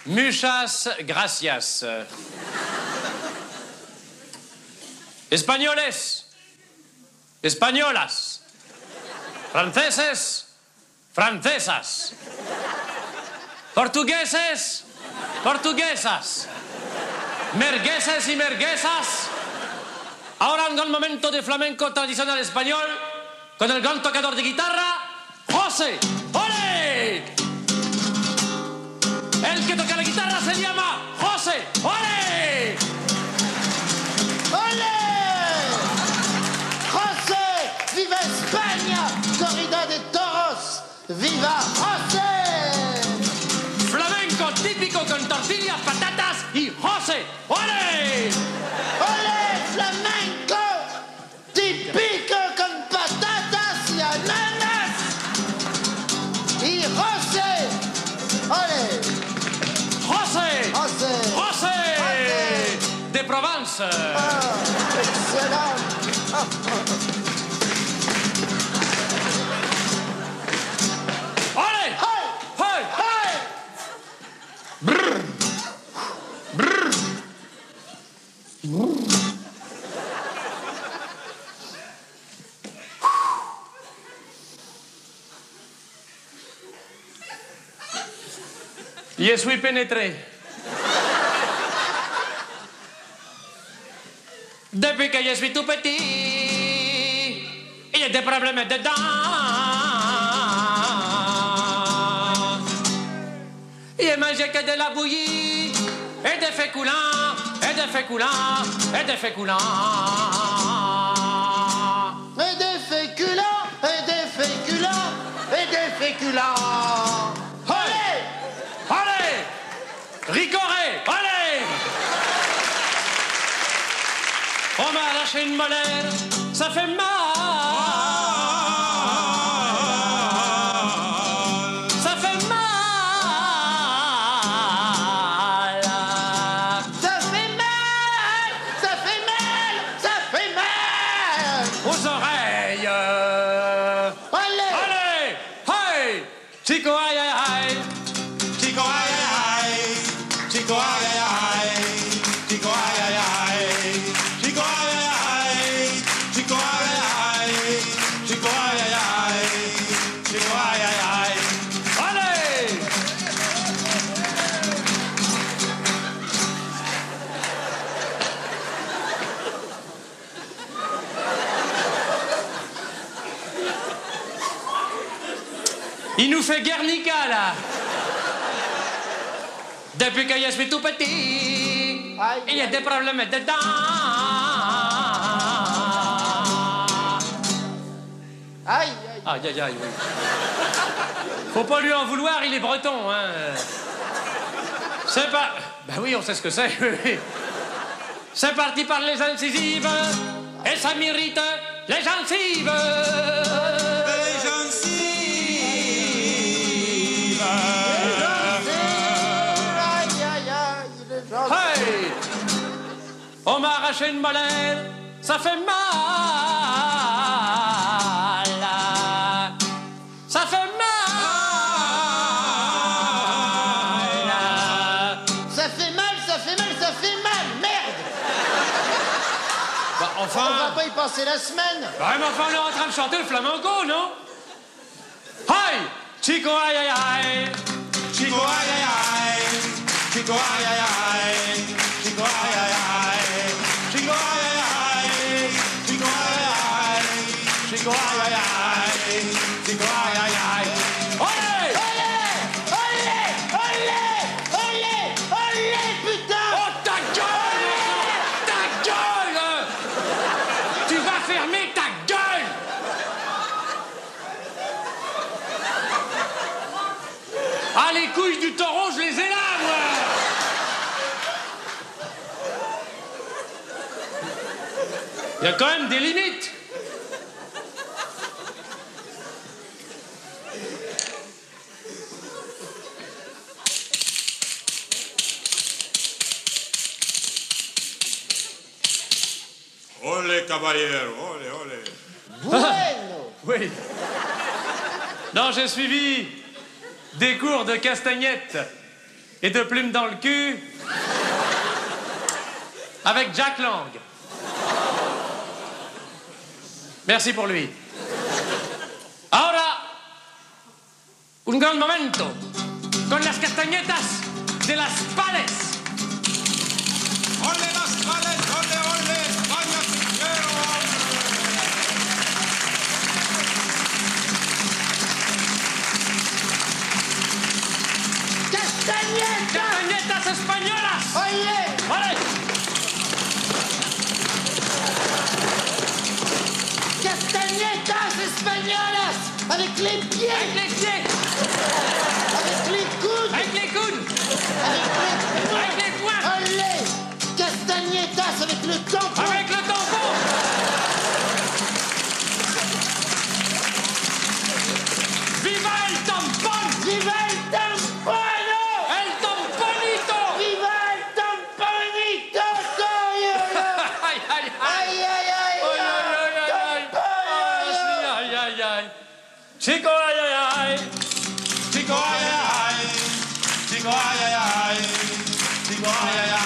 Muchas gracias. Españoles, españolas. Franceses, francesas. Portugueses, portuguesas. Mergueses y merguesas. Ahora un gran momento de flamenco tradicional español con el gran tocador de guitarra, José. ¡Ole! El que toca la guitarra se llama José. ¡Ole! ¡Ole! ¡José! ¡Viva España! ¡Corrida de toros! ¡Viva José! Flamenco típico con tortillas, patatas y José. ¡Ole! ¡Ole! ¡Flamenco! Típico con patatas y ananas. Y José. ¡Ole! José. José. José. De Provence. Ah, excellent. ¡Ole! ¡Hey! ¡Hey! ¡Hey! Brr. Brr. Je suis pénétré. Depuis que je suis tout petit, il y a des problèmes dedans. Il mangeait que de la bouillie, et des féculents, et des féculents, et des féculents. Et des féculents, et des féculents, et des féculents. Allez! Allez! Ricoré! Allez! On m'a arraché une molaire, ça fait mal. Ça fait mal. Ça fait mal, ça fait mal, ça fait mal. Aux oreilles. Allez, Allez! Hey! Chico, aïe, aïe, aïe! Chico ay ay ay, chico ay ay ay, chico ay ay ay, chico ay ay ay, chico ay ay ay, chico ay ay ay, chico ay ay ay. Allez! Il nous fait Guernica, là. Depuis que je suis tout petit, Aïe, il y a aïe. des problèmes dedans. aïe, aïe. Aïe, aïe, aïe, oui. Faut pas lui en vouloir, il est breton, hein. C'est pas... Ben oui, on sait ce que c'est, oui. C'est parti par les incisives, et ça m'irrite les gencives. Les gencives. Aïe, aïe, aïe, les gens. Hey! On m'a arraché une molaire, ça fait mal. Ça fait mal. Ça fait mal, ça fait mal, ça fait mal, merde. Bah, On va enfin... pas y passer la semaine. Bah, mais enfin, on est en train de chanter le flamenco, non? Hey! Chico, aïe, aïe, aïe! Chico ay ay ay, chico ay ay ay, chico ay ay ay, chico ay ay ay, chico ay ay ay, chico ay ay ay, chico ay ay ay. Allez! Allez, allez, allez, allez, putain. Oh, ta gueule! Ta gueule! Tu vas fermer ta gueule! Ah, les couilles du taureau, je les ai là, moi! Il y a quand même des limites. Ole caballero, ole ole. Bueno. Oui. Non, j'ai suivi des cours de castagnette. et de plumes dans le cul avec Jack Lang. Merci pour lui. Ahora, un gran momento con las castañetas de las Pales. ¡Ole las Pales! ¡Ole, ole! ¡España sin quiero! ¡Castañetas! ¡Castañetas españolas! Oye, ¡Vale! castañetas españolas avec les pieds, Avec les pieds, avec les coudes, avec les coudes, avec avec les poings, Olé, castañetas avec le tampon. avec le tampon. Viva el tampon! Viva el tampono! El tamponito! Viva el tamponito! Toyo! Aïe, aïe, aïe! Ay, ay, ay, Aïe, aïe, aïe, aïe! Ah, sí, aïe, aïe, aïe! Chico, aïe, aïe, aïe! Chico, ay, ay, ay. Chico, ay, ay, ay. Chico, ay, ay, ay.